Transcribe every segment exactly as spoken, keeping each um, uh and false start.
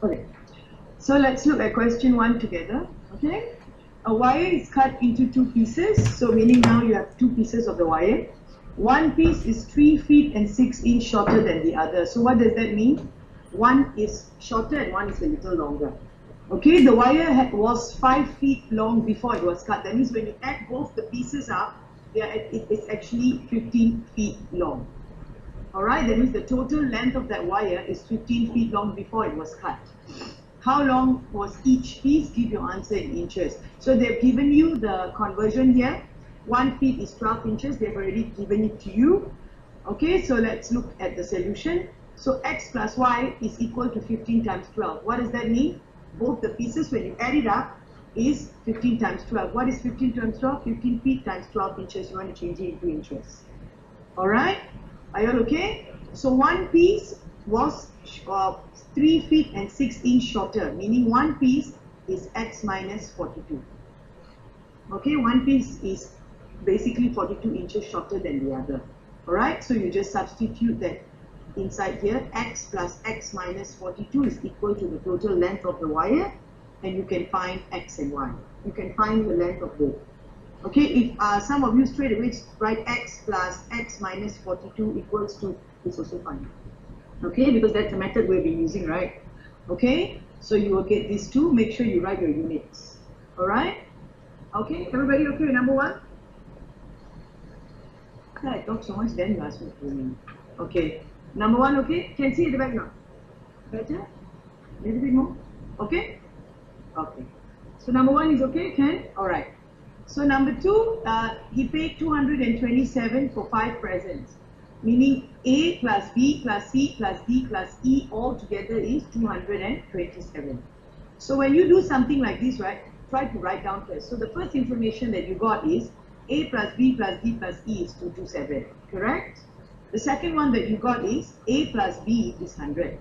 Okay. So let's look at question one together. Okay. A wire is cut into two pieces. So meaning now you have two pieces of the wire. One piece is three feet and six inch shorter than the other. So what does that mean? One is shorter and one is a little longer. Okay, the wire had, was five feet long before it was cut. That means when you add both the pieces up, they are, it is actually fifteen feet long. Alright, that means the total length of that wire is fifteen feet long before it was cut. How long was each piece? Give your answer in inches. So they've given you the conversion here. One feet is twelve inches. They've already given it to you. Okay, so let's look at the solution. So x plus y is equal to fifteen times twelve. What does that mean? Both the pieces, when you add it up, is fifteen times twelve. What is fifteen times twelve? fifteen feet times twelve inches. You want to change it into inches. Alright? Are you all okay? So one piece was uh, three feet and six inch shorter, meaning one piece is x minus forty-two. Okay, one piece is basically forty-two inches shorter than the other. Alright, so you just substitute that inside here. X plus x minus forty-two is equal to the total length of the wire, and you can find x and y. You can find the length of both. Okay, if uh, some of you straight away write x plus x minus forty-two equals to, it's also fine. Okay, because that's the method we've been using, right? Okay, so you will get these two. Make sure you write your units. Alright? Okay, everybody okay with number one? I talk so much, then you ask me for me. Okay, number one, okay? Can see at the back now? Better? A little bit more? Okay? Okay. So number one is okay, can? Alright. So number two, uh, he paid two hundred twenty-seven for five presents, meaning A plus B plus C plus D plus E all together is two hundred twenty-seven. So when you do something like this, right, try to write down first. So the first information that you got is A plus B plus D plus E is two hundred twenty-seven, correct? The second one that you got is A plus B is one hundred.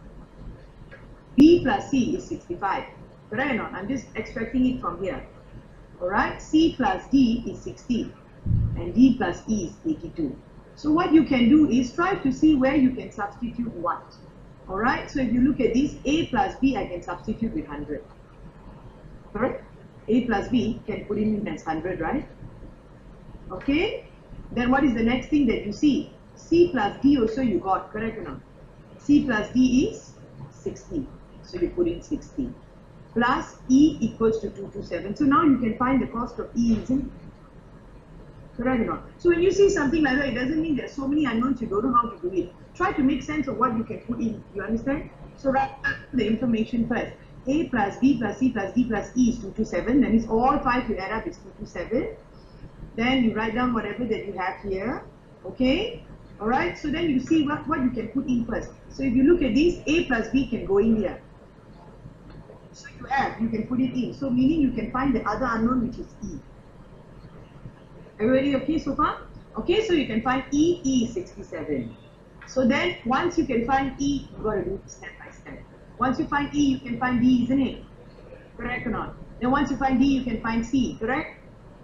B plus C is sixty-five, correct or not? I'm just extracting it from here. Alright, C plus D is sixty and D plus E is eighty-two. So what you can do is try to see where you can substitute what. Alright, so if you look at this, A plus B I can substitute with one hundred. Correct? A plus B can put in as one hundred, right? Okay, then what is the next thing that you see? C plus D also you got, correct or not? C plus D is sixty, so you put in sixty. Plus E equals to two hundred twenty-seven. So now you can find the cost of E, isn't it? Correct or not? So when you see something like that, it doesn't mean there's so many unknowns you don't know how to do it. Try to make sense of what you can put in. You understand? So write the information first. A plus B plus C plus D plus E is two hundred twenty-seven. That means all five you add up is two hundred twenty-seven. Then you write down whatever that you have here. Okay? Alright? So then you see what, what you can put in first. So if you look at this, A plus B can go in here. So you have, you can put it in. So meaning you can find the other unknown, which is E. Everybody okay so far? Okay, so you can find E, E is sixty-seven. So then once you can find E, you got to do it step by step. Once you find E, you can find D, isn't it? Correct or not? Then once you find D, you can find C, correct?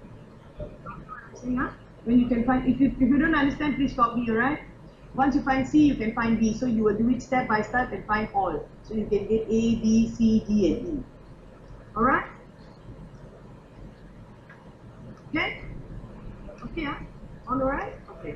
When you can find, if you, if you don't understand, please stop me, alright? Once you find C, you can find B. So you will do it step by step and find all. So you can get A, B, C, D, and E. Alright? Okay? Okay, huh? All alright? Okay.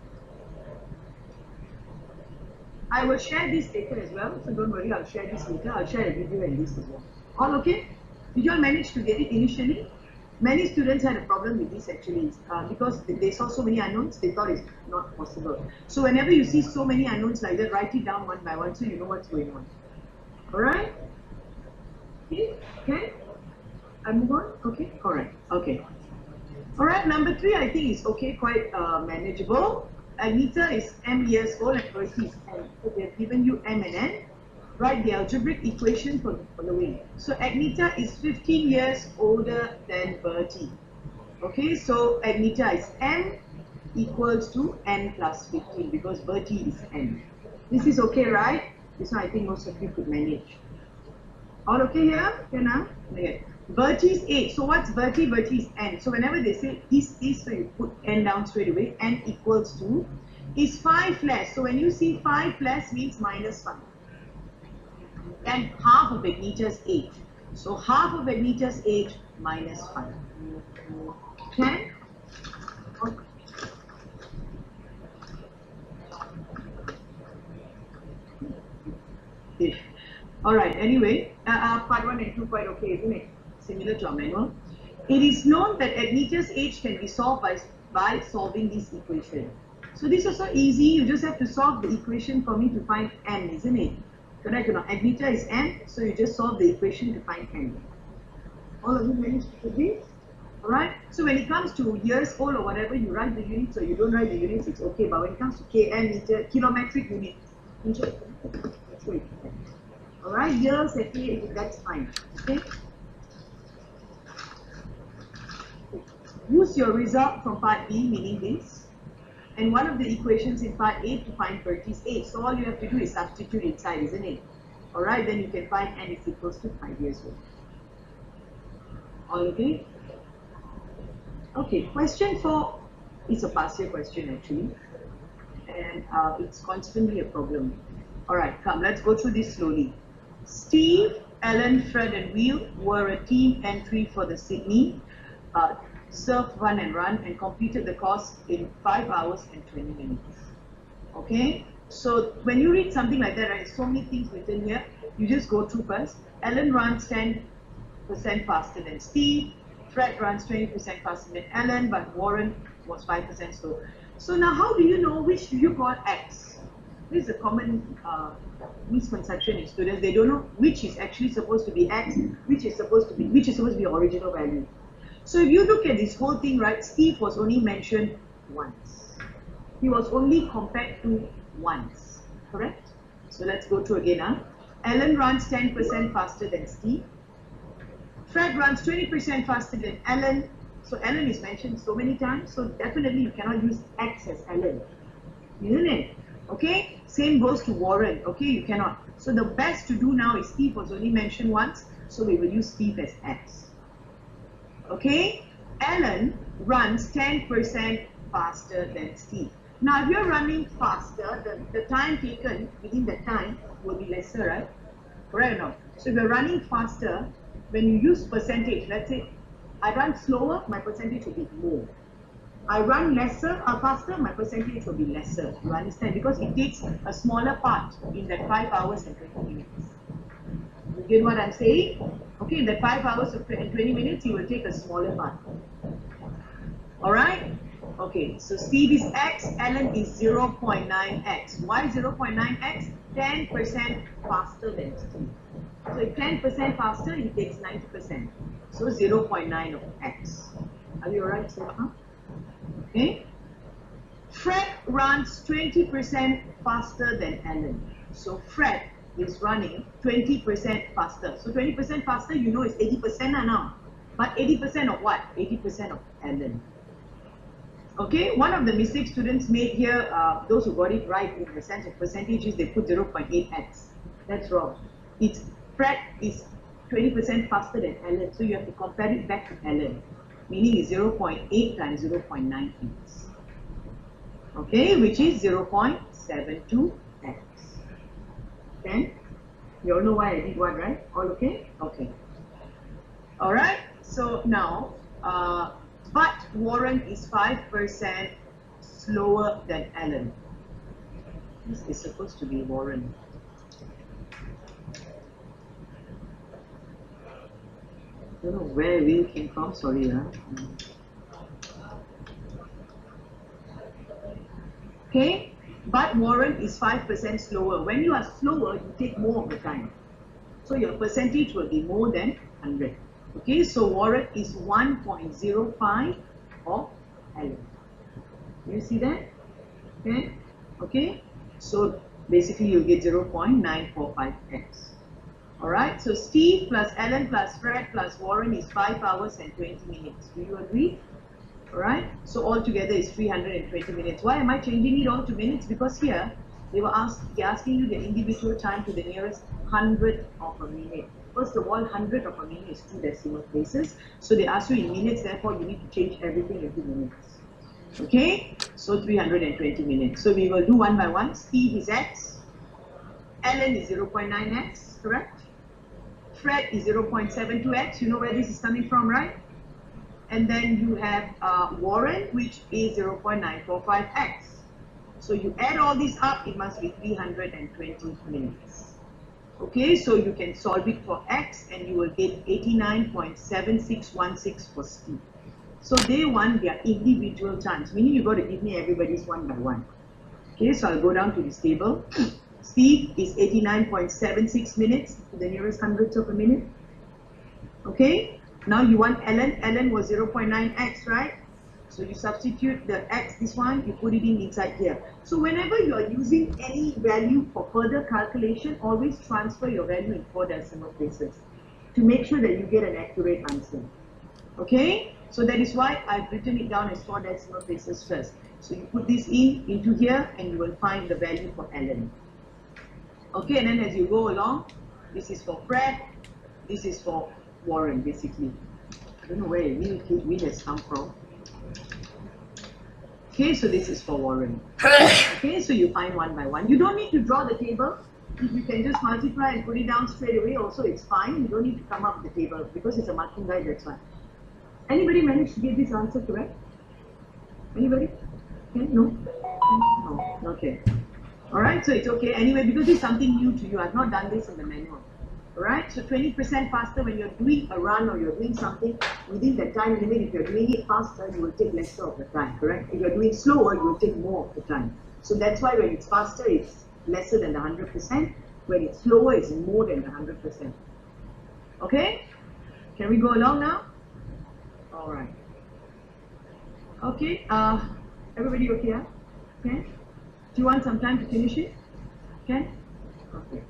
I will share this later as well. So don't worry, I'll share this later. I'll share a video and this as well. All okay? Did you all manage to get it initially? Many students had a problem with this actually uh, because they saw so many unknowns, they thought it's not possible. So whenever you see so many unknowns like that, write it down one by one so you know what's going on. Alright? Okay? Okay? I move on? Okay? Alright. Okay. Alright, number three I think is okay, quite uh, manageable. Agneta is M years old and Bertie is N. So they have given you M and N. Write the algebraic equation for the following. So Agneta is fifteen years older than Bertie. Okay, so Agneta is M equals to N plus fifteen because Bertie is N. This is okay, right? This one I think most of you could manage. All okay here? Okay now? Okay. Bertie is eight. So what's Bertie? Bertie is N. So whenever they say this is, so you put N down straight away. N equals to is five less. So when you see five less means minus five. then half of Agneta's age. So half of Agneta's age minus five. ten. Okay. Alright, anyway, uh, uh, part one and two quite okay, isn't it? Similar to our manual. It is known that Agneta's age can be solved by, by solving this equation. So this is also easy, you just have to solve the equation for me to find n, isn't it? Correct or not? Agneta is n, so you just solve the equation to find n. All of you managed to do this? Alright, so when it comes to years old or whatever, you write the units or you don't write the units, it's okay. But when it comes to km, meter, kilometric unit, alright, years, that's fine. Okay. Use your result from part B, meaning this, and one of the equations in part A to find Bertie's age. So all you have to do is substitute inside, isn't it? Alright, then you can find n is equals to five years old. All okay? Okay, question four is a past year question actually, and uh, it's constantly a problem. Alright, come, let's go through this slowly. Steve, Alan, Fred and Will were a team entry for the Sydney uh, Surf Run and Run and completed the course in five hours and twenty minutes. Okay, so when you read something like that, right, so many things written here, you just go through first. Alan runs ten percent faster than Steve, Fred runs twenty percent faster than Alan, but Warren was five percent slow. So now how do you know which do you call X? This is a common uh, misconception in students. They don't know which is actually supposed to be X, which is supposed to be which is supposed to be original value. So if you look at this whole thing, right, Steve was only mentioned once. He was only compared to once, correct? So let's go through again. Huh? Alan runs ten percent faster than Steve. Fred runs twenty percent faster than Alan. So Alan is mentioned so many times, so definitely you cannot use X as Alan, isn't it? Okay, same goes to Warren. Okay, you cannot. So the best to do now is Steve was only mentioned once, so we will use Steve as X. Okay, Alan runs ten percent faster than Steve. Now if you're running faster, the, the time taken within that time will be lesser, right? Correct or not? So if you're running faster, when you use percentage, let's say I run slower, my percentage will be more. I run lesser or faster, my percentage will be lesser. You understand? Because it takes a smaller part in that five hours and twenty minutes. You get what I'm saying? Okay, in that five hours and twenty minutes, you will take a smaller part. Alright? Okay, so Steve is X, Alan is zero point nine X. Why zero point nine X? ten percent faster than Steve. So if ten percent faster, he takes ninety percent. So zero point nine of X. Are you alright so far? Okay. Fred runs twenty percent faster than Alan. So Fred is running twenty percent faster. So twenty percent faster, you know, is eighty percent now. But eighty percent of what? eighty percent of Alan. Okay, one of the mistakes students made here, uh, those who got it right in the sense of percentages, they put zero point eight X. That's wrong. It's Fred is twenty percent faster than Alan, so you have to compare it back to Alan, meaning it's zero point eight times zero point nine X. Okay, which is zero point seven two X. Okay, you all know why I did what, right? All okay? Okay. Alright, so now, uh, but Warren is five percent slower than Alan. This is supposed to be Warren. I don't know where Will came from, sorry. Huh? Okay, but Warren is five percent slower. When you are slower, you take more of the time. So your percentage will be more than one hundred. Okay, so Warren is one point zero five of Alan. You see that? Okay, okay. So basically you get zero point nine four five X. Alright, so Steve plus Alan plus Fred plus Warren is five hours and twenty minutes. Do you agree? Alright, so altogether is three hundred twenty minutes. Why am I changing it all to minutes? Because here they were asked, they're asking you the individual time to the nearest hundredth of a minute. First of all, hundredth of a minute is two decimal places. So they ask you in minutes, therefore you need to change everything into minutes. Okay, so three hundred twenty minutes. So we will do one by one. Steve is X. Ellen is zero point nine x, correct? Fred is zero point seven two x, you know where this is coming from, right? And then you have uh, Warren, which is zero point nine four five x. So you add all these up, it must be three hundred twenty minutes. Okay, so you can solve it for x and you will get eighty-nine point seven six one six for Steve. So they want their individual times, meaning you got to give me everybody's one by one. Okay, so I'll go down to this table. Steve is eighty-nine point seven six minutes to the nearest hundredths of a minute. Okay, now you want Ellen. Ellen was zero point nine x, right? So you substitute the x, this one, you put it in inside here. So whenever you are using any value for further calculation, always transfer your value in four decimal places to make sure that you get an accurate answer. Okay, so that is why I've written it down as four decimal places first. So you put this in into here and you will find the value for Ellen. Okay, and then as you go along, this is for Fred, this is for Warren, basically. I don't know where Will has come from. Okay, so this is for Warren. Okay, so you find one by one. You don't need to draw the table. If you can just multiply and put it down straight away, also it's fine. You don't need to come up with the table because it's a marking guide, that's fine. Anybody managed to get this answer correct? Anybody? Okay, no? No, okay. Alright, so it's okay. Anyway, because it's something new to you, I've not done this in the manual. Alright, so twenty percent faster when you're doing a run or you're doing something within the time limit. If you're doing it faster, you will take lesser of the time, correct? If you're doing slower, you will take more of the time. So that's why when it's faster, it's lesser than the one hundred percent. When it's slower, it's more than the one hundred percent. Okay? Can we go along now? Alright. Okay, uh, everybody okay? Huh? Okay? Do you want some time to finish it? Okay? Okay.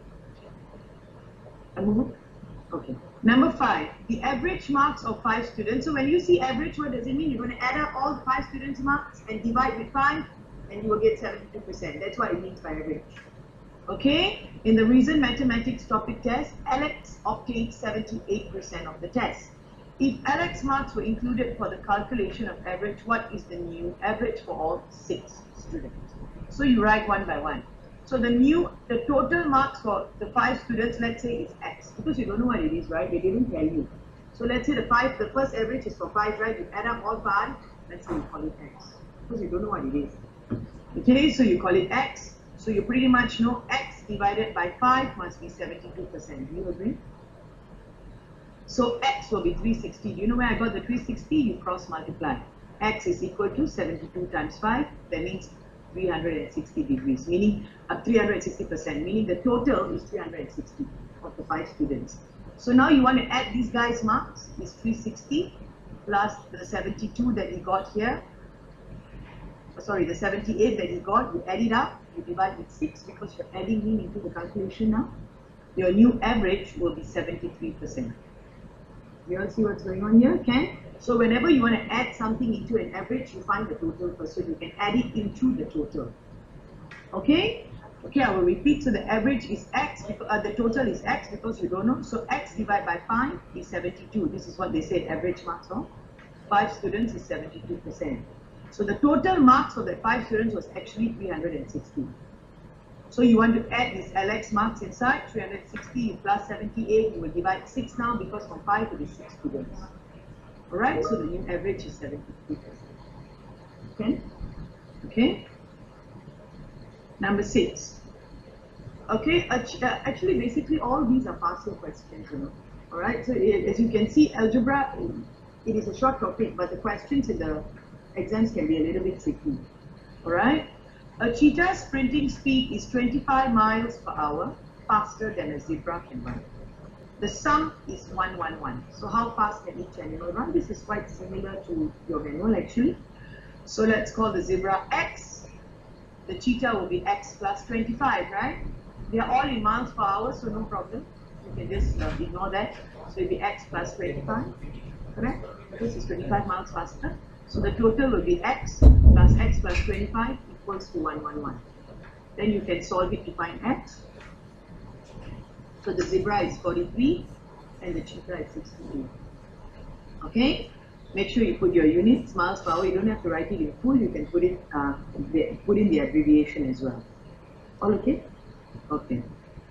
Okay. Number five, the average marks of five students. So when you see average, what does it mean? You're going to add up all the five students' marks and divide with five, and you will get seventy-two percent. That's what it means by average. Okay? In the Reason Mathematics topic test, Alex obtained seventy-eight percent of the test. If Alex marks were included for the calculation of average, what is the new average for all six students? So you write one by one. So the new, the total marks for the five students, let's say is X, because you don't know what it is, right? They didn't tell you. So let's say the five, the first average is for five, right? You add up all five, let's say you call it X, because you don't know what it is. Okay, so you call it X. So you pretty much know X divided by five must be seventy-two percent. Do you agree? So X will be three hundred sixty. Do you know where I got the three hundred sixty? You cross multiply. X is equal to seventy-two times five. That means three hundred sixty degrees, meaning uh, three hundred sixty percent, meaning the total is three hundred sixty of the five students. So now you want to add these guys' marks, is three hundred sixty plus the seventy-two that he got here, oh, sorry, the seventy-eight that he got, you add it up, you divide with six because you're adding him into the calculation now. Your new average will be seventy-three percent. You all see what's going on here? Can? So whenever you want to add something into an average, you find the total first, so you can add it into the total. Okay? Okay, I will repeat. So the average is X, because, uh, the total is X because you don't know. So X divided by five is seventy-two. This is what they said average marks for. Five students is seventy-two percent. So the total marks for the five students was actually three hundred sixty. So you want to add this L X marks inside, three hundred sixty plus seventy-eight, you will divide six now because from five it is six students. Alright, so the new average is seventy-three percent. Okay? Okay? Number six. Okay, actually basically all these are partial questions, you know. Alright, so as you can see, algebra, it is a short topic, but the questions in the exams can be a little bit tricky. Alright? A cheetah's sprinting speed is twenty-five miles per hour, faster than a zebra can run. The sum is one hundred eleven. So how fast can each animal run? This is quite similar to your manual actually. So let's call the zebra X. The cheetah will be X plus twenty-five, right? They are all in miles per hour, so no problem. You can just uh, ignore that. So it will be X plus twenty-five, correct? This is twenty-five miles faster. So the total will be X plus X plus twenty-five equals to one hundred eleven. Then you can solve it to find X. So the zebra is forty-three and the cheetah is sixty-two. Okay? Make sure you put your units, miles per hour. You don't have to write it in full. You can put it, uh, the, put in the abbreviation as well. All okay? Okay.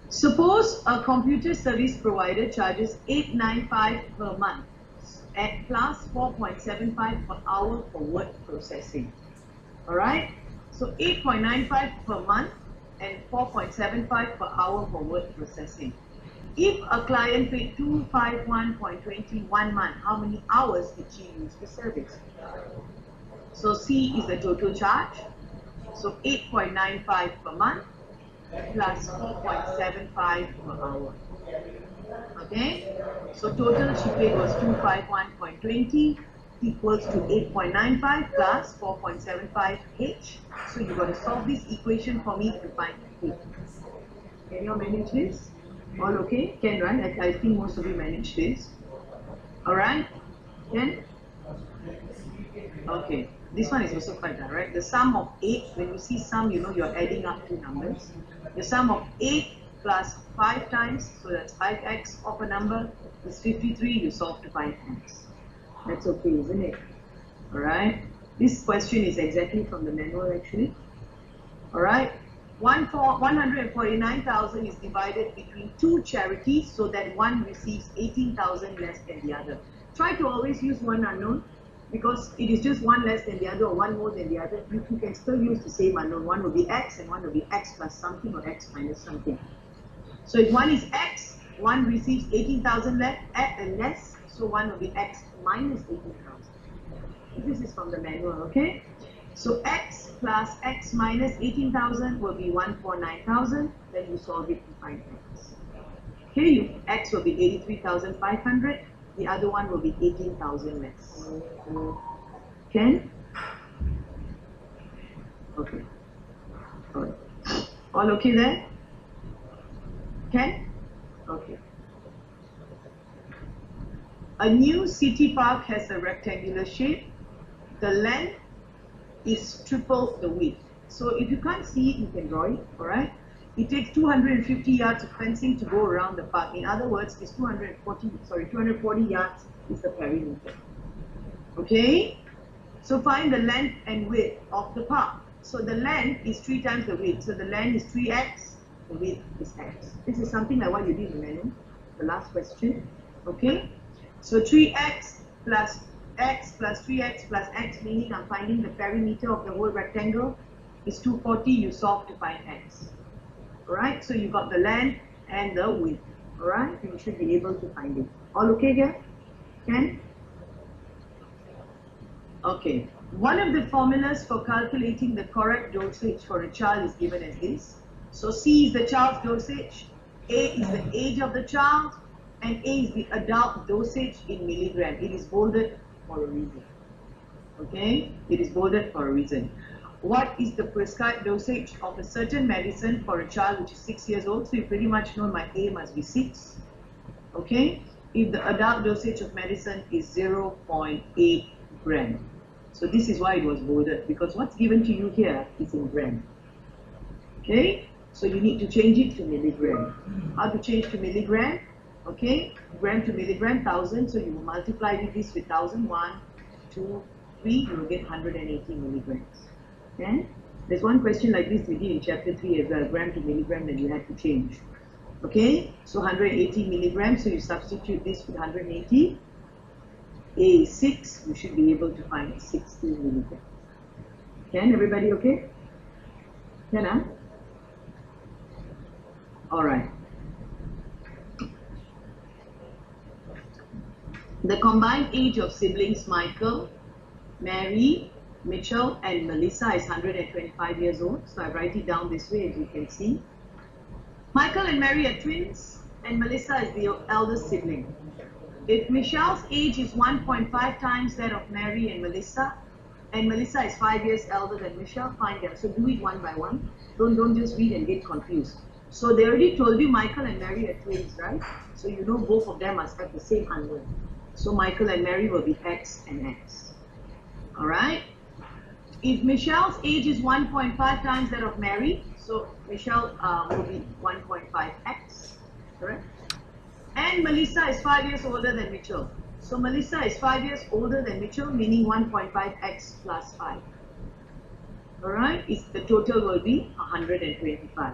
Suppose a computer service provider charges eight ninety-five per month at plus four point seven five per hour for word processing. Alright, so eight nine five per month and four point seven five per hour for word processing. If a client paid two hundred fifty-one point two one month, how many hours did she use the service? So C is the total charge. So eight nine five per month plus four point seven five per hour. Okay, so total she paid was two hundred fifty-one point two zero equals to eight nine five plus four point seven five H. So you've got to solve this equation for me to find H. Can you manage this? All okay? Can, right? I, I think most of you manage this. Alright? Can? Okay. This one is also quite direct. The sum of eight, when you see sum, you know you're adding up two numbers. The sum of eight plus five times, so that's five x of a number, is fifty-three. You solve to find x. That's okay, isn't it? Alright? This question is exactly from the manual actually. Alright? one hundred forty-nine thousand is divided between two charities so that one receives eighteen thousand less than the other. Try to always use one unknown because it is just one less than the other or one more than the other. You, you can still use the same unknown. One will be x and one will be x plus something or x minus something. So if one is x, one receives eighteen thousand less, and less, so one will be x minus eighteen thousand. This is from the manual, okay? So x plus x minus eighteen thousand will be one hundred forty-nine thousand. Then you solve it to find x. Here you, x will be eighty-three thousand five hundred. The other one will be eighteen thousand less. Can? Okay. All right. All okay there? Can? Okay. A new city park has a rectangular shape. The length is triple the width. So if you can't see it, you can draw it, alright? It takes two hundred fifty yards of fencing to go around the park. In other words, it's two hundred forty, sorry, two hundred forty yards is the perimeter. Okay? So find the length and width of the park. So the length is three times the width. So the length is three x, the width is x. This is something like what you did in the manual, the last question. Okay? So three x plus x plus three x plus x, meaning I'm finding the perimeter of the whole rectangle, is two hundred forty. You solve to find x. Alright, so you got the length and the width. Alright, you should be able to find it. All okay here? Can? Okay. One of the formulas for calculating the correct dosage for a child is given as this. So C is the child's dosage, A is the age of the child, and A is the adult dosage in milligram. It is bolded for a reason. Okay? It is bolded for a reason. What is the prescribed dosage of a certain medicine for a child which is six years old? So you pretty much know my A must be six. Okay? If the adult dosage of medicine is zero point eight gram. So this is why it was bolded, because what's given to you here is in gram. Okay? So you need to change it to milligram. How to change to milligram? Okay? Gram to milligram, thousand. So you will multiply with this with thousand, one, two, three, you will get one hundred eighty milligrams. Okay? There's one question like this we did in chapter three as well, gram to milligram, that you had to change. Okay? So one hundred eighty milligrams, so you substitute this with one hundred eighty. A is six, you should be able to find sixty milligrams. Can everybody okay? Can I? Alright. The combined age of siblings Michael, Mary, Mitchell and Melissa is one hundred twenty-five years old. So I write it down this way as you can see. Michael and Mary are twins and Melissa is the eldest sibling. If Michelle's age is one point five times that of Mary and Melissa, and Melissa is five years elder than Michelle, find them. So do it one by one. Don't, don't just read and get confused. So they already told you Michael and Mary are twins, right? So you know both of them must have the same unknown. So Michael and Mary will be X and X. Alright? If Michelle's age is one point five times that of Mary, so Michelle uh, will be one point five x, correct? And Melissa is five years older than Mitchell. So Melissa is five years older than Mitchell, meaning one point five x plus five. Alright? The total will be one hundred twenty-five.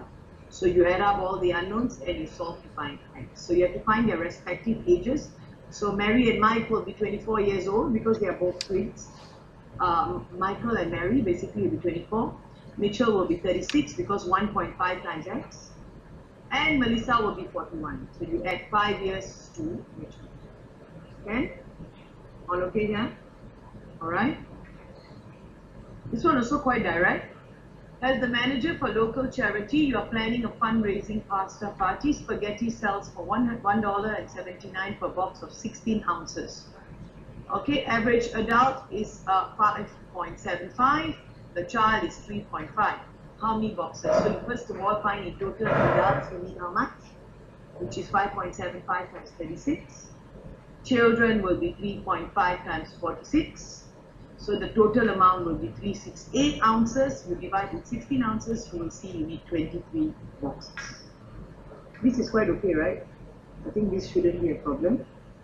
So you add up all the unknowns and you solve to find x. So you have to find their respective ages. So Mary and Mike will be twenty-four years old because they are both twins. Um, Michael and Mary basically will be twenty-four. Mitchell will be thirty-six because one point five times x. And Melissa will be forty-one. So you add five years to Mitchell. Okay? All okay here? Alright? This one also quite direct. As the manager for local charity, you are planning a fundraising pasta party. Spaghetti sells for one dollar and seventy-nine per box of sixteen ounces. Okay, average adult is uh, five point seven five. The child is three point five. How many boxes? So you first of all find in total adults will mean how much? Which is five point seven five times thirty-six. Children will be three point five times forty-six. So the total amount will be three hundred sixty-eight ounces. You divide with sixteen ounces, you will see you need twenty-three boxes. This is quite okay, right? I think this shouldn't be a problem.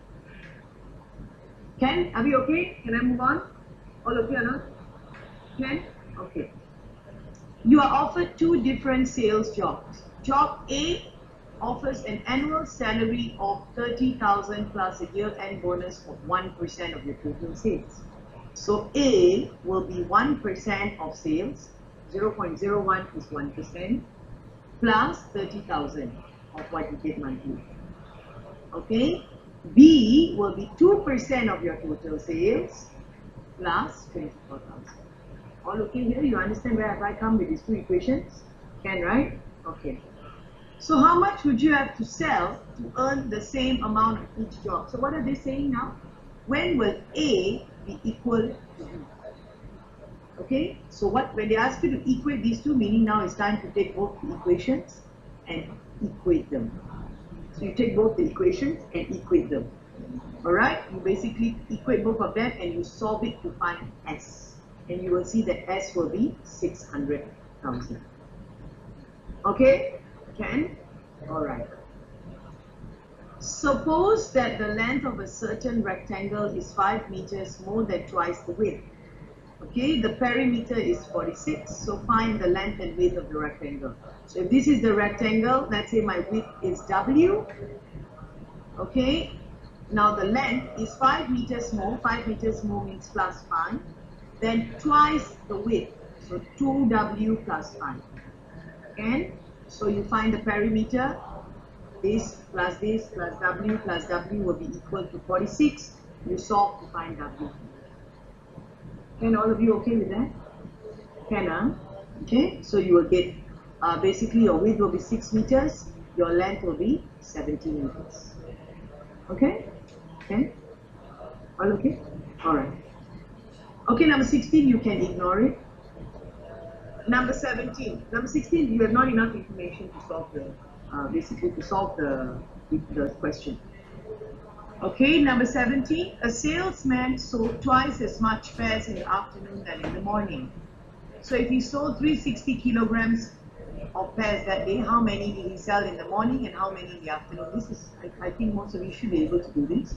Ken, are we okay? Can I move on? All okay or not? Ken? Okay. You are offered two different sales jobs. Job A offers an annual salary of thirty thousand plus a year-end bonus of one percent of your total sales. So A will be one percent of sales, zero point zero one is one percent, plus thirty thousand of what you get monthly. Okay? B will be two percent of your total sales, plus twenty-four thousand. All okay here? You understand where have I come with these two equations? Can, right? Okay. So how much would you have to sell to earn the same amount of each job? So what are they saying now? When will A be equal to B? Okay, so what when they ask you to equate these two, meaning now it's time to take both the equations and equate them. So you take both the equations and equate them. Alright, you basically equate both of them and you solve it to find S. And you will see that S will be six hundred thousand. Okay, can? Alright. Suppose that the length of a certain rectangle is five meters more than twice the width. Okay, the perimeter is forty-six, so find the length and width of the rectangle. So if this is the rectangle, let's say my width is W. Okay, now the length is five meters more, five meters more means plus five, then twice the width, so two W plus five. And so you find the perimeter. This plus this plus W plus W will be equal to forty-six. You solve to find W. Can all of you okay with that? Can, huh? Okay, so you will get, uh, basically your width will be six meters, your length will be seventeen meters. Okay? Okay? All okay? Alright. Okay, number sixteen, you can ignore it. Number seventeen. Number sixteen, you have not enough information to solve the Uh, basically to solve the, the question. Okay, number seventeen, a salesman sold twice as much fares in the afternoon than in the morning. So if he sold three hundred sixty kilograms of pears that day, how many did he sell in the morning and how many in the afternoon? This is, I, I think most of you should be able to do this.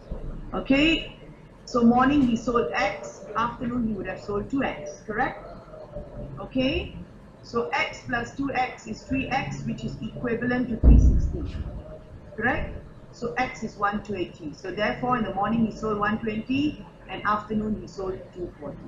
Okay, so morning he sold X, afternoon he would have sold two X, correct? Okay. So X plus two X is three X, which is equivalent to three hundred sixty, correct? So X is one hundred twenty. So therefore, in the morning he sold one hundred twenty, and afternoon he sold two hundred forty.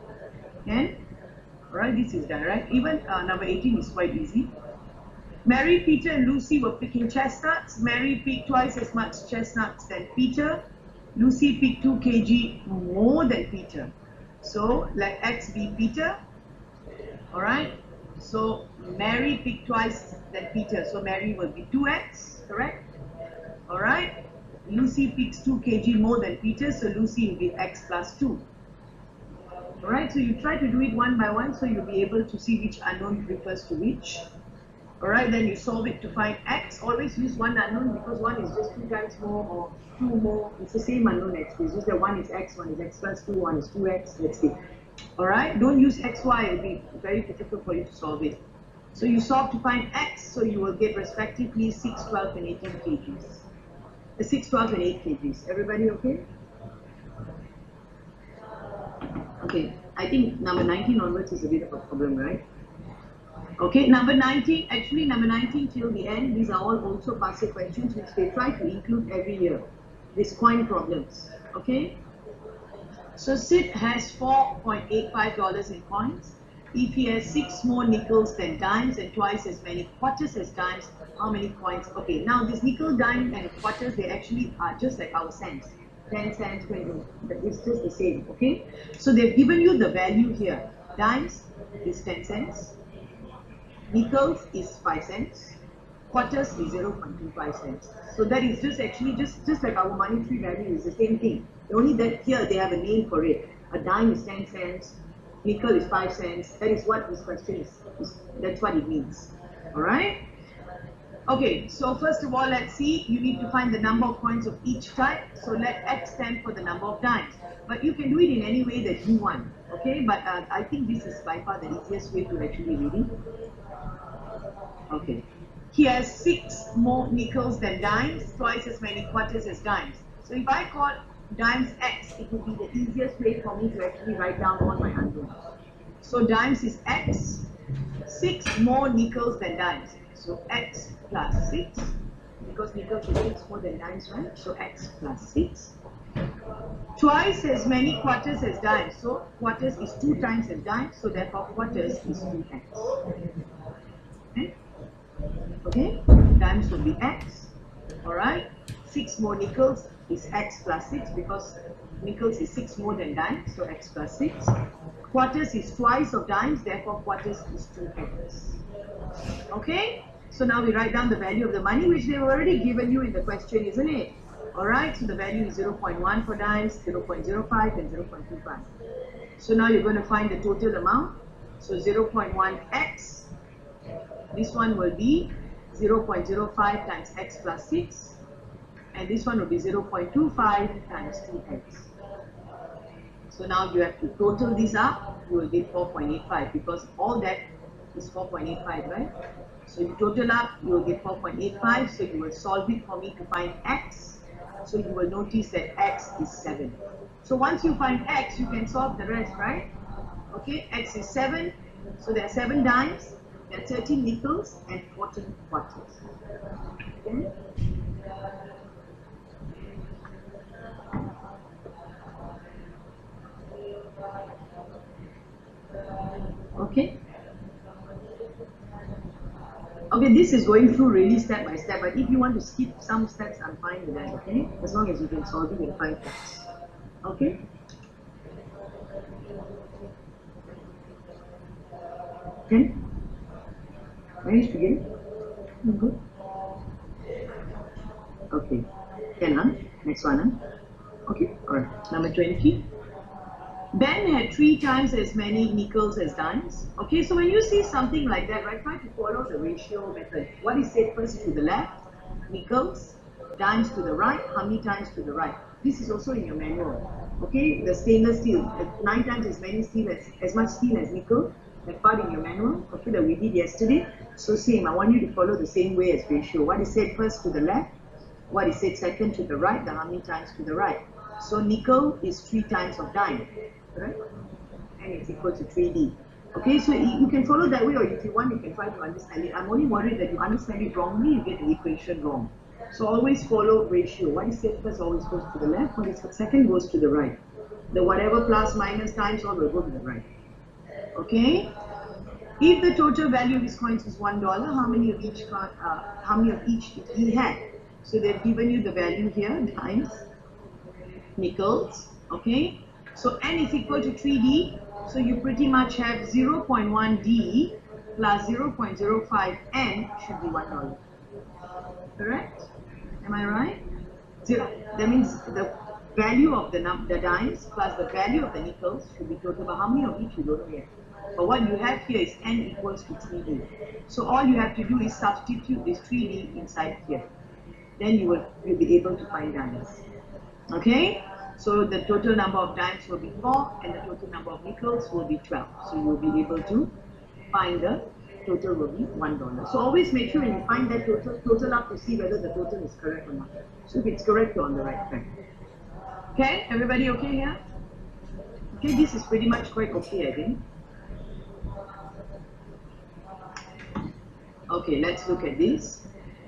Okay? Alright, this is done, right? Even uh, number eighteen is quite easy. Mary, Peter, and Lucy were picking chestnuts. Mary picked twice as much chestnuts than Peter. Lucy picked two kilograms more than Peter. So let X be Peter. Alright? So Mary picked twice than Peter, so Mary will be two X, correct? Alright? Lucy picks two kilograms more than Peter, so Lucy will be X plus two. Alright, so you try to do it one by one so you'll be able to see which unknown refers to which. Alright, then you solve it to find X. Always use one unknown because one is just two times more or two more. It's the same unknown X. It's just that one is X, one is X plus two, one is two X, let's see. Alright, don't use X Y, it will be very difficult for you to solve it. So you solve to find X, so you will get respectively six, twelve and eighteen kilograms. Uh, six, twelve and eight kilograms. Everybody okay? Okay, I think number nineteen onwards is a bit of a problem, right? Okay, number nineteen, actually number nineteen till the end, these are all also past year questions which they try to include every year. These coin problems, okay? So Sid has four point eight five dollars in coins. If he has six more nickels than dimes and twice as many quarters as dimes, how many coins? Okay, now this nickel, dime and quarters, they actually are just like our cents. ten cents, twenty, it's just the same, okay? So they've given you the value here. Dimes is ten cents. Nickels is five cents, quarters is zero point two five cents. So that is just actually just, just like our monetary value is the same thing. Only that here they have a name for it. A dime is ten cents, nickel is five cents. That is what this question is. is that's what it means. Alright? Okay, so first of all, let's see. You need to find the number of coins of each type. So let X stand for the number of dimes. But you can do it in any way that you want. Okay, but uh, I think this is by far the easiest way to actually read it. Okay, he has six more nickels than dimes, twice as many quarters as dimes. So if I call dimes X, it would be the easiest way for me to actually write down all my unknowns. So dimes is X, six more nickels than dimes. So X plus six, because nickels is six more than dimes, right? So X plus six. Twice as many quarters as dimes. So quarters is two times as dimes, so therefore quarters is two X. Okay? Okay, dimes will be X, alright, six more nickels is X plus six because nickels is six more than dimes, so X plus six. Quarters is twice of dimes, therefore quarters is two X. Okay, so now we write down the value of the money which they've already given you in the question, isn't it? Alright, so the value is zero point one for dimes, zero point zero five and zero point two five. So now you're going to find the total amount, so zero point one X, this one will be zero point zero five times X plus six, and this one will be zero point two five times two X. So now you have to total these up, you will get four point eight five because all that is four point eight five, right? So you total up, you will get four point eight five, so you will solve it for me to find X. So you will notice that X is seven. So once you find X, you can solve the rest, right? Okay, X is seven, so there are seven dimes. There are thirteen nickels and fourteen quarters. Okay. Okay. Okay, this is going through really step by step, but if you want to skip some steps, I'm fine with that, okay? As long as you can solve it in five steps. Okay? Okay? Managed to get it? Good. Okay. Can, huh? Next one, huh? Okay, alright. Number twenty. Ben had three times as many nickels as dimes. Okay, so when you see something like that, right, try to follow the ratio method. What is said first to the left? Nickels. Dimes to the right. How many times to the right? This is also in your manual. Okay, the stainless steel. Nine times as many steel as, as much steel as nickel. That part in your manual, okay, that we did yesterday. So same, I want you to follow the same way as ratio. What is said first to the left? What is said second to the right? The how many times to the right? So nickel is three times of dime. Correct? And it's equal to three D. Okay, so you can follow that way, or if you want, you can try to understand it. I'm only worried that you understand it wrongly, you get the equation wrong. So always follow ratio. What is said first always goes to the left, what is second goes to the right. The whatever plus, minus, times all will go to the right. Okay? If the total value of his coins is one dollar, how many of each uh, how many of each did he had? So they've given you the value here, times nickels. Okay? So n is equal to three D, so you pretty much have zero point one D plus zero point zero five N should be one dollar. Correct? Am I right? Zero. That means the value of the, num the dimes plus the value of the nickels should be total. But how many of each you don't know yet? But what you have here is n equals to three D. So all you have to do is substitute this three D inside here. Then you will you'll be able to find dimes. Okay? So the total number of dimes will be four and the total number of nickels will be twelve. So you will be able to find the total will be one dollar. So always make sure when you find that total, total up to see whether the total is correct or not. So if it's correct, you're on the right track. Okay, everybody okay here? Okay, this is pretty much quite okay, I think. Okay, let's look at this.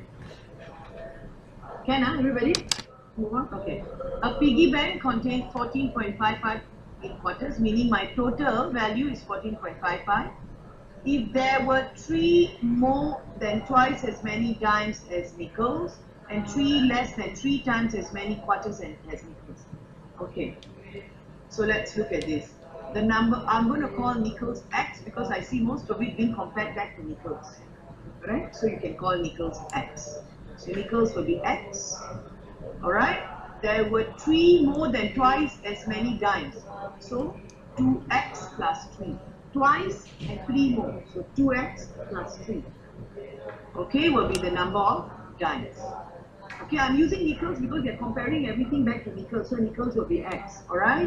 Can uh, everybody move on? Okay. A piggy bank contains fourteen point five five in quarters, meaning my total value is fourteen point five five. If there were three more than twice as many dimes as nickels and three less than three times as many quarters as nickels. Okay. So let's look at this. The number, I'm going to call nickels X because I see most of it being compared back to nickels. Right? So you can call nickels X. So nickels will be X. Alright? There were three more than twice as many dimes. So two X plus three. Twice and three more. So two X plus three. Okay, will be the number of dimes. Okay, I'm using nickels because they're comparing everything back to nickels. So nickels will be X. Alright?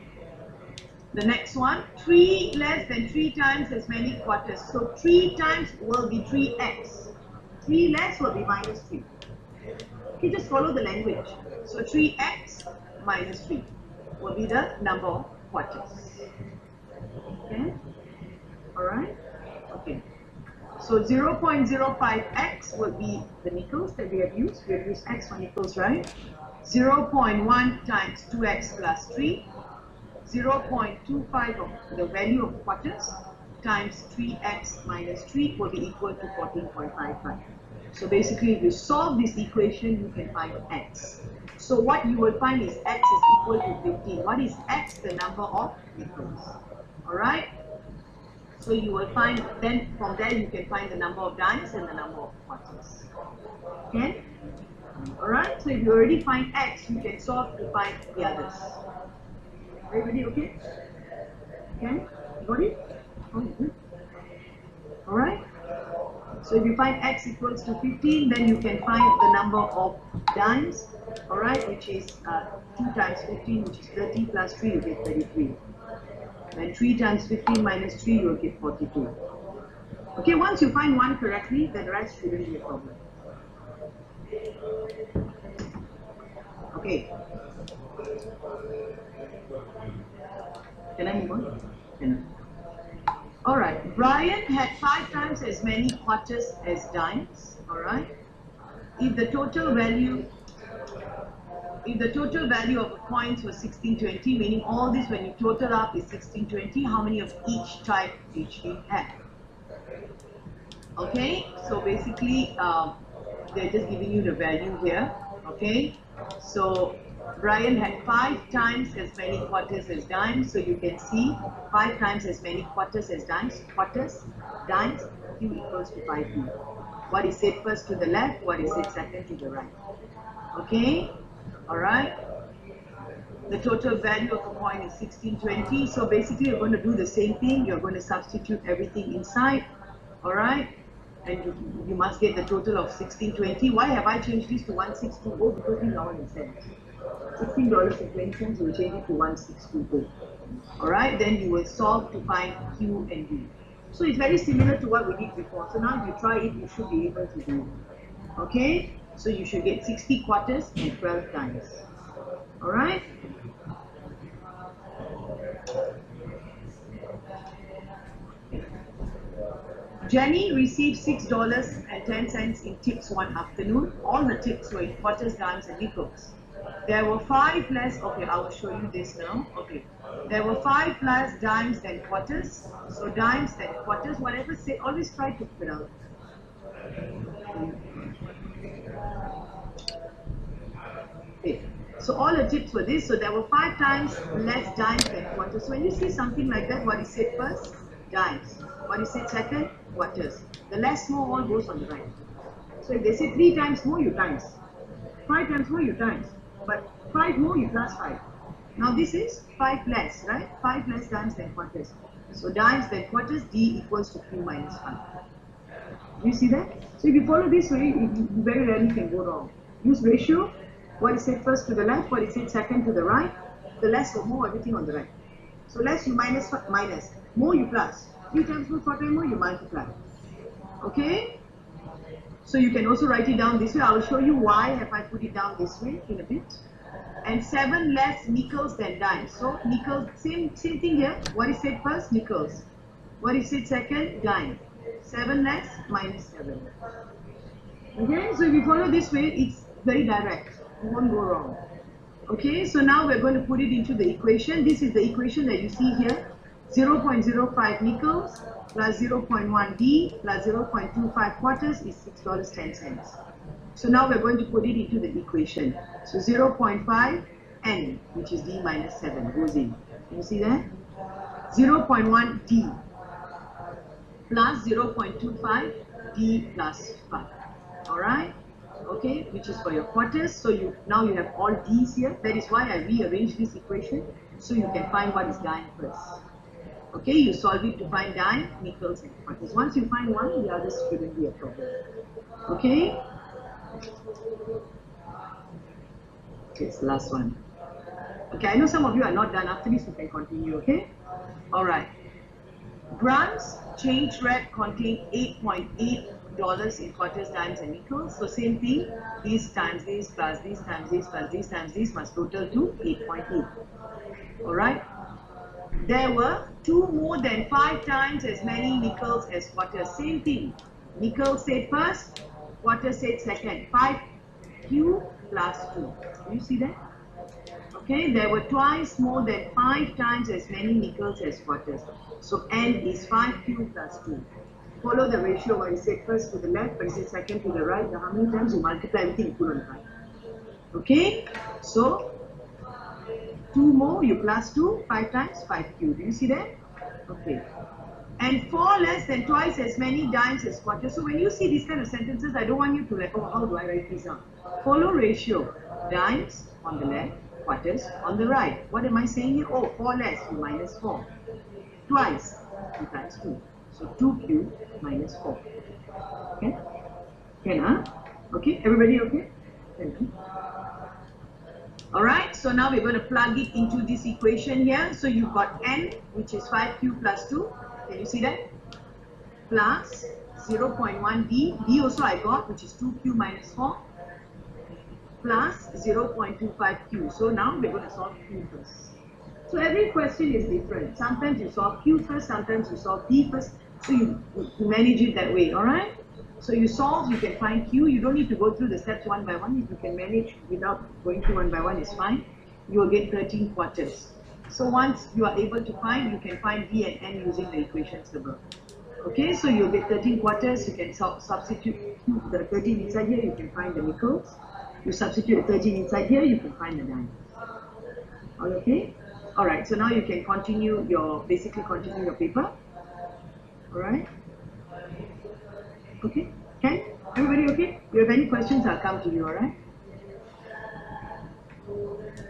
The next one, three less than three times as many quarters. So three times will be three X. three less will be minus three. Okay, just follow the language. So three X minus three will be the number of quarters. Okay? Alright? Okay. So zero point zero five X will be the nickels that we have used. We have used X for nickels, right? zero point one times two X plus three. zero point two five of the value of quarters times three X minus three will be equal to fourteen point five five. So basically, if you solve this equation, you can find X. So what you will find is X is equal to fifteen. What is X? The number of nickels. Alright? So you will find, then from there you can find the number of dimes and the number of quarters. Okay? Alright? So if you already find X, you can solve to find the others. Everybody okay? Okay? Got it? Oh, good. Alright? So if you find X equals to fifteen, then you can find the number of dimes, alright, which is uh, two times fifteen, which is thirty, plus three, you get thirty-three. And three times fifteen minus three, you will get forty-two. Okay, once you find one correctly, the rest shouldn't be a problem. Okay. Can I move on? Can I? Alright, Brian had five times as many quarters as dimes. Alright. If the total value if the total value of the coins was sixteen twenty, meaning all this when you total up is sixteen twenty, how many of each type did he have? Okay, so basically um, they're just giving you the value here. Okay, so Brian had five times as many quarters as dimes, so you can see five times as many quarters as dimes. Quarters, dimes, Q equals to five P. What is said first to the left, what is said second to the right. Okay, alright. The total value of a coin is sixteen twenty, so basically you're going to do the same thing. You're going to substitute everything inside, alright. And you, you must get the total of sixteen twenty. Why have I changed this to one six two zero? Because we now in cents. sixteen dollars and twenty cents, you will change it to one six two zero. Alright, then you will solve to find Q and V. So it's very similar to what we did before. So now if you try it, you should be able to do it. Okay, so you should get sixty quarters and twelve dimes. Alright. Jenny received six dollars and ten cents in tips one afternoon. All the tips were in quarters, dimes, and nickels. There were five less, okay, I will show you this now. Okay, there were five less dimes than quarters. So dimes than quarters, whatever say, always try to put out. Okay, so all the tips were this. So there were five times less dimes than quarters. So when you see something like that, what is said first? Dimes. What is said second? Quarters. The less more all goes on the right. So if they say three times more, you times. Five times more, you times. But five more, you plus five. Now this is five less, right? Five less dimes than quarters. So dimes than quarters, D equals to Q minus five. Do you see that? So if you follow this way, you very rarely can go wrong. Use ratio. What is said first to the left, what is said second to the right. The less or more, everything on the right. So less you minus, minus. More you plus. Three times more, four times more, you multiply. Okay? So you can also write it down this way. I will show you why have I put it down this way in a bit. And seven less nickels than dimes. So nickels, same same thing here. What is said first? Nickels. What is said second? Dime. seven less, minus seven. Okay, so if you follow this way, it's very direct. You won't go wrong. Okay, so now we're going to put it into the equation. This is the equation that you see here. zero point zero five nickels plus zero point one D plus zero point two five quarters is six dollars and ten cents. So now we're going to put it into the equation. So zero point five N, which is D minus seven, goes in. Can you see that? zero point one D plus zero point two five D plus five. Alright? Okay, which is for your quarters. So you now you have all D's here. That is why I rearranged this equation so you can find what is dime first. Okay, you solve it to find dime, nickels, and quarters. Once you find one, the others shouldn't be a problem. Okay? Okay, it's the last one. Okay, I know some of you are not done. After this, we can continue. Okay? Alright. Grants change rate contain eight point eight dollars in quarters, dimes, and nickels. So same thing, this times this plus this times this plus this times this must total to eight point eight. Alright. There were two more than five times as many nickels as quarters. Same thing. Nickel said first, quarter said second. five Q plus two. You see that? Okay, there were twice more than five times as many nickels as quarters. So N is five Q plus two. Follow the ratio what is said first to the left, what is said second to the right. How many times you multiply everything, you put on five. Okay, so two more, you plus two, five times five Q. Do you see that? Okay. And four less than twice as many dimes as quarters. So when you see these kind of sentences, I don't want you to like, oh, how do I write this down? Follow ratio. Dimes on the left, quarters on the right. What am I saying here? Oh, four less, you minus four. Twice, you times two. So two Q minus four. Okay? Okay, huh? Okay, everybody okay? Okay. Alright, so now we're going to plug it into this equation here. So you've got N, which is five Q plus two. Can you see that? Plus zero point one D. D also I got, which is two Q minus four. Plus zero point two five Q. So now we're going to solve Q first. So every question is different. Sometimes you solve Q first, sometimes you solve D first. So you, you manage it that way, alright? So you solve, you can find Q. You don't need to go through the steps one by one. If you can manage without going through one by one, it's fine. You will get thirteen quarters. So once you are able to find, you can find D and N using the equations above. Okay, so you'll get thirteen quarters. You can sub substitute the thirteen inside here, you can find the nickels. You substitute thirteen inside here, you can find the dimes. All okay? Alright, so now you can continue your, basically continue your paper. Alright? Okay? Okay? Everybody okay? If you have any questions, I'll come to you, alright?